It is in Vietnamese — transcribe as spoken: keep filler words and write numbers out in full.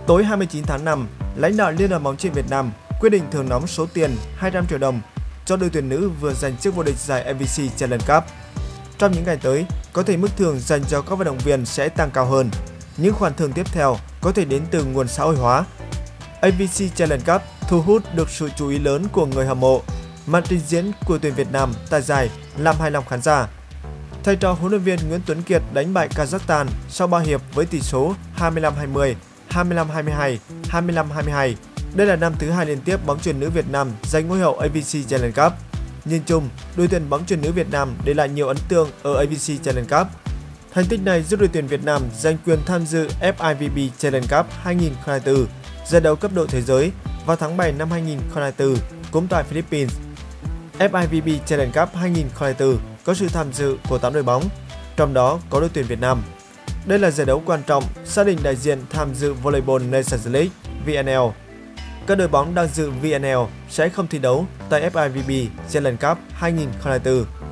Tối hai mươi chín tháng năm, lãnh đạo Liên đoàn bóng chuyền Việt Nam quyết định thưởng nóng số tiền hai trăm triệu đồng cho đội tuyển nữ vừa giành chức vô địch giải a vê xê Challenge Cup. Trong những ngày tới, có thể mức thưởng dành cho các vận động viên sẽ tăng cao hơn. Những khoản thưởng tiếp theo có thể đến từ nguồn xã hội hóa. a vê xê Challenge Cup thu hút được sự chú ý lớn của người hâm mộ. Màn trình diễn của tuyển Việt Nam tại giải làm hài lòng khán giả. Thầy trò huấn luyện viên Nguyễn Tuấn Kiệt đánh bại Kazakhstan sau ba hiệp với tỷ số hai mươi lăm hai mươi, hai mươi lăm hai mươi hai, hai mươi lăm hai mươi hai. Đây là năm thứ hai liên tiếp bóng chuyền nữ Việt Nam giành ngôi hậu a vê xê Challenge Cup. Nhìn chung, đội tuyển bóng chuyền nữ Việt Nam để lại nhiều ấn tượng ở a vê xê Challenge Cup. Thành tích này giúp đội tuyển Việt Nam giành quyền tham dự ép i vê bê Challenge Cup hai nghìn không trăm hai mươi tư, giải đấu cấp độ thế giới vào tháng bảy năm hai nghìn không trăm hai mươi tư cũng tại Philippines. ép i vê bê Challenge Cup hai nghìn không trăm hai mươi tư có sự tham dự của tám đội bóng, trong đó có đội tuyển Việt Nam. Đây là giải đấu quan trọng xác định đại diện tham dự Volleyball Nations League vê en lờ. Các đội bóng đang dự vê en lờ sẽ không thi đấu tại ép i vê bê Challenge Cup hai nghìn không trăm hai mươi tư.